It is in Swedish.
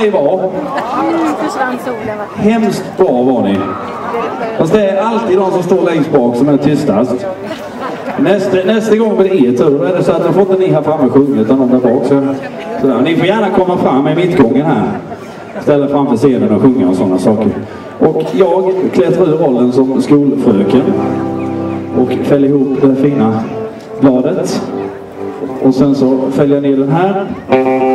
ni var. Hemskt bra var ni. Fast det är alltid de som står längst bak som är tystast. Nästa gång blir det er tur. Då är det så att då får inte ni här framme sjunga utan de där bak. Så ni får gärna komma fram i mittgången här. Ställa framför scenen och sjunga och sådana saker. Och jag klättrar ur rollen som skolfröken. Och fäller ihop det fina bladet. Och sen så fäller jag ner den här.